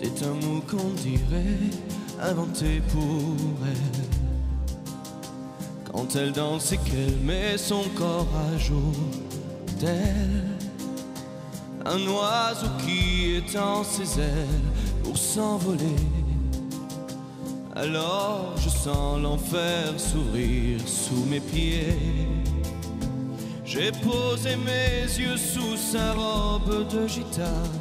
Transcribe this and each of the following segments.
C'est un mot qu'on dirait inventé pour elle. Quand elle danse et qu'elle met son corps à jour, tel un oiseau qui étend ses ailes pour s'envoler. Alors je sens l'enfer s'ouvrir sous mes pieds. J'ai posé mes yeux sous sa robe de gitane.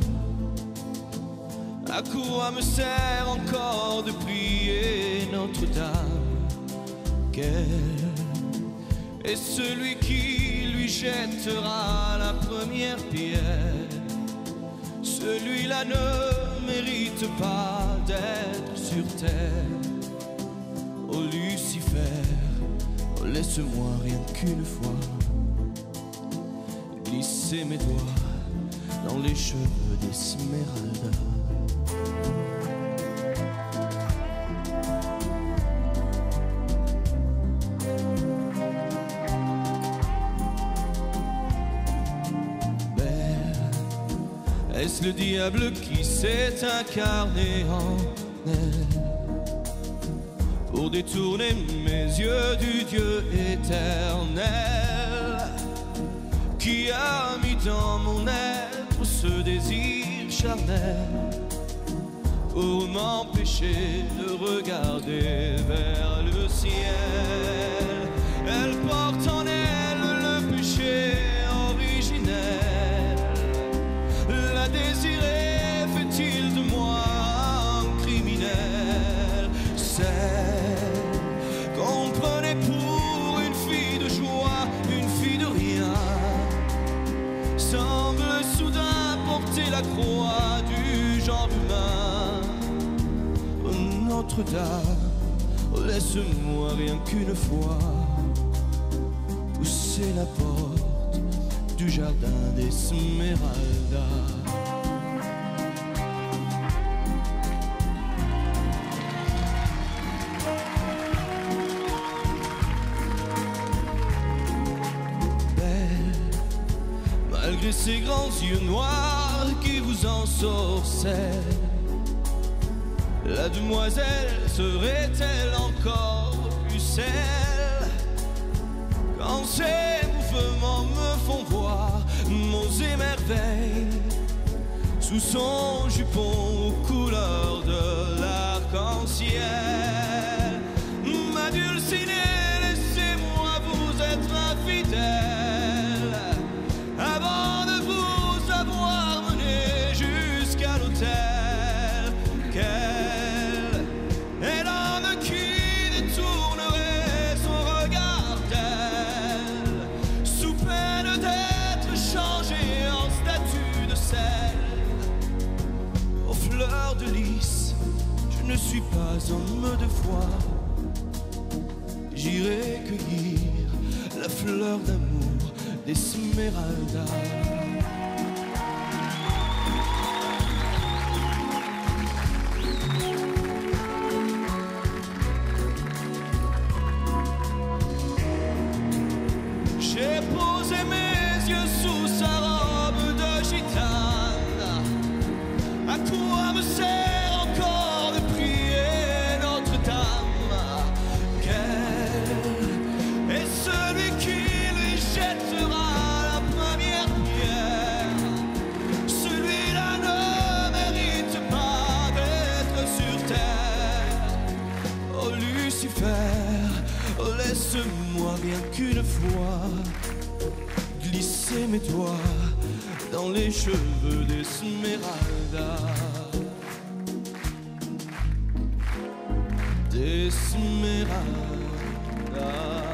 À quoi me sert encore de prier Notre-Dame? Quel est celui qui lui jettera la première pierre? Celui-là ne mérite pas d'être sur terre. Oh Lucifer, oh laisse-moi rien qu'une fois glisser mes doigts dans les cheveux d'Esmeralda. Est-ce le diable qui s'est incarné en elle pour détourner mes yeux du Dieu éternel, qui a mis dans mon être ce désir charnel pour m'empêcher de regarder vers le ciel? Elle porte en elle le péché originel. La désirer fait-il de moi un criminel? Celle qu'on prenait pour une fille de joie, une fille de rien, semble soudain porter la croix du genre humain. Oh Notre-Dame, oh laisse-moi rien qu'une fois pousser la porte du jardin d'Esmeralda. Malgré ces grands yeux noirs qui vous ensorcellent, la demoiselle serait-elle encore plus celle? Quand ces mouvements me font voir monts et merveilles sous son jupon aux couleurs de l'arc-en-ciel. Ma Dulcinée, laissez-moi vous être infidèle avant de vous avoir mené jusqu'à l'autel. Quel est l'homme qui détournerait son regard d'elle sous peine d'être changé en statue de sel? Aux fleurs de lys, je ne suis pas homme de foi. J'irai cueillir la fleur d'amour d'Esmeralda. J'ai posé mes yeux sous sa robe de gitane. À quoi me sert encore de prier Notre-Dame? Quel est celui qui lui jettera la première pierre? Celui-là ne mérite pas d'être sur terre. Oh Lucifer, oh laisse-moi rien qu'une fois glisser mes doigts dans les cheveux d'Esmeralda. D'Esmeralda.